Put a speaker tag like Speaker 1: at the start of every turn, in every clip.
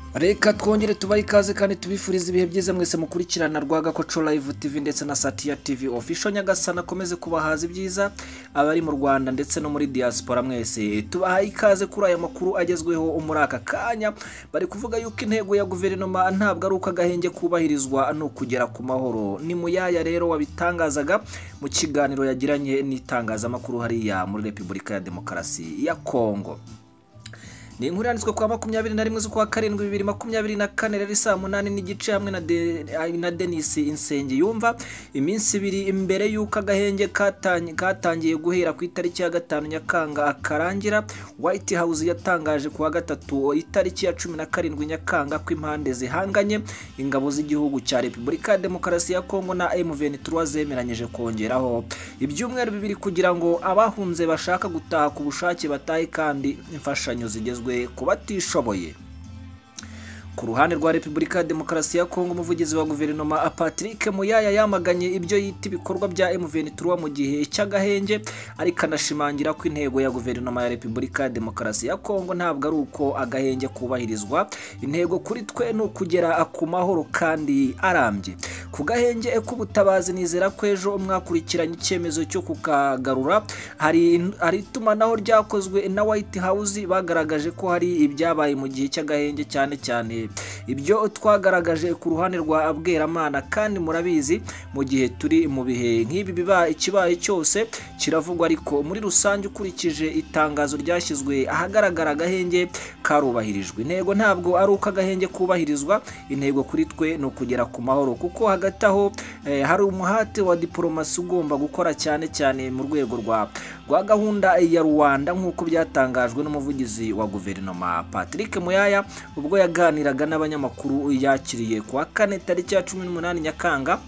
Speaker 1: Reka twongere tubaye ikaze kandi tubifuriza ibihe byiza mwese mukurikirana Rwagakoco Live TV ndetse na Satya TV official. Nyagasana akomeze kubahaza ibyiza abari mu Rwanda ndetse no muri diaspora mwese. Tubahaye ikaze kuri aya makuru agezweho muri aka kanya. Bari kuvuga yuko intego ya guverinoma ntabwo ari uko agahenge kubahirizwa no kugera ku mahoro. Ni muyaya rero wabitangazaga mu kiganiro yagiranye n'itangazamakuru hariya muri Repubulika ya Demokarasi ya Congo. Ni inkuru yanditswe kwa 21 z'ukwa karindwi 2024 rero saa 8 n'igice hamwe na Denis Insenge yumva iminsi ibiri imbere y'uko agahenge katangiye guhera ku itariki ya 5 Nyakanga akarangira. White House yatangaje kuwa gatatu itariki ya 17 Nyakanga ko impande zihanganye ingabo z'igihugu cya Repubulika ya Demokarasi ya Congo na M23 zemeranyije kongeraho ibyumweru bibiri kugira ngo abahunze bashaka gutaha ku bushake batahe kandi imfashanyo zigezwe kubatishoboye. Ku ruhande rwa Repubulika ya Demokarasi ya Congo, umuvugizi wa guverinoma Patrick Muyaya yamaganye ibyo yita ibikorwa bya M23 mu gihe cy'agahenge, ariko anashimangira ko intego ya guverinoma ya Repubulika ya Demokarasi ya Congo ntabwo ari uko agahenge kubahirizwa. Intego kuri twe ni ukugera ku mahoro kandi arambye. Ku gahenge k'ubutabazi nizera ko ejo mwakurikiranye icyemezo cyo kukagarura. Hari itumanaho ryakozwe na White House bagaragaje ko hari ibyabaye mu gihe cy'agahenge, cyane ibyo twagaragaje ku ruhande rwa Abweramana, kandi murabizi mu gihe turi mu bihe nk'ibi biba ikibaye cyose kiravugwa, ariko muri rusange ukurikije itangazo ryashyizwe ahagaragara agahenge karubahirijwe. Intego ntabwo ari uko agahenge kubahirizwa, intego kuri twe ni ukugera ku mahoro, kuko hagati aho hari umuhate wa diplomasi ugomba gukora cyane mu rwego rwa gahunda ya Rwanda, nk'uko byatangajwe n'umuvugizi wa guverinoma Patrick Muyaya ubwo yaganiraga n'abanyamakuru yakiriye kuwa 4 tariki ya 18 Nyakanga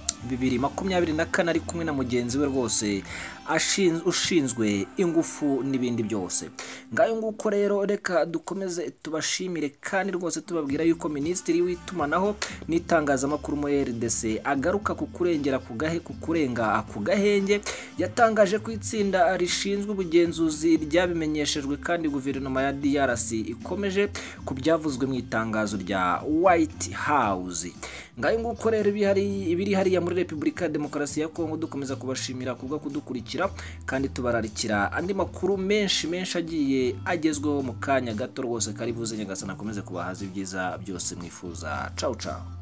Speaker 1: 2024 ari kumwe na mugenzi we rwose ushinzwe ingufu n'ibindi byose. Ngayo nguko rero reka dukomeze tubashimire kandi rwose tubabwira yuko Minisitiri w'itumanaho n'itangazamakuru mu RDC agaruka ku kurengera kurenga ku gahenge. Yatangaje ko itsinda rishinzwe ubugenzuzi ryabimenyeshejwe kandi guverinoma ya DRC ikomeje ku byavuzwe mu itangazo rya White House. Ngayo nguko rero ibiri hariya muri Repubulika ya Demokarasi ya Congo. Dukomeza kubashimira kubwa kudukurikira kandi tubararikira andi makuru menshi agiye agezweho mu kanya gato rwose. Karibuze Nyagasana akomeze kubahaza ibyiza byose mwifuza. Ciao.